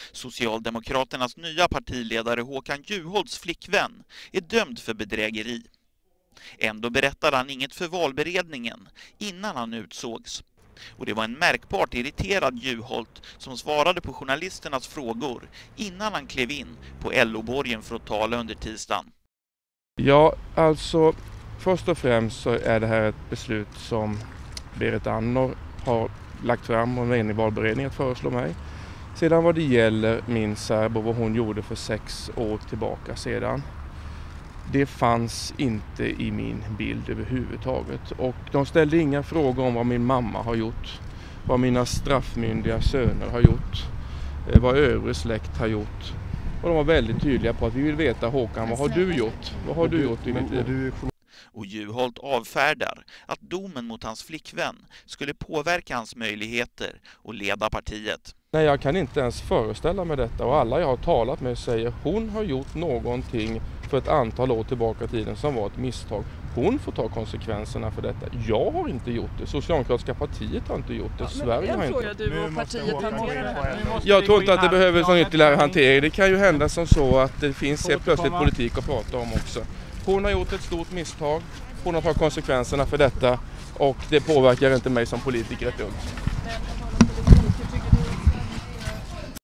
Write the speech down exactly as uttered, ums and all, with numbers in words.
Socialdemokraternas nya partiledare Håkan Juholts flickvän är dömd för bedrägeri. Ändå berättade han inget för valberedningen innan han utsågs. Och det var en märkbart irriterad Juholt som svarade på journalisternas frågor innan han klev in på L O-borgen för att tala under tisdagen. Ja, alltså först och främst så är det här ett beslut som Berit Andnor har lagt fram och var inne i valberedningen att föreslå mig. Sedan vad det gäller min särbo, vad hon gjorde för sex år tillbaka sedan. Det fanns inte i min bild överhuvudtaget. Och de ställde inga frågor om vad min mamma har gjort, vad mina straffmyndiga söner har gjort, vad övrig släkt har gjort. Och de var väldigt tydliga på att vi vill veta, Håkan, vad har du gjort? Vad har du gjort i ditt liv? Och Juholt avfärdar att domen mot hans flickvän skulle påverka hans möjligheter att leda partiet. Nej, jag kan inte ens föreställa mig detta, och alla jag har talat med säger hon har gjort någonting för ett antal år tillbaka i tiden som var ett misstag. Hon får ta konsekvenserna för detta. Jag har inte gjort det. Socialdemokratiska partiet har inte gjort det. Ja, Sverige har inte. Du och partiet hanterar. Jag tror inte att det behövs någon ytterligare hantering. Det kan ju hända som så att det finns helt plötsligt politik att prata om också. Hon har gjort ett stort misstag. Hon har tagit konsekvenserna för detta, och det påverkar inte mig som politiker ett dugg.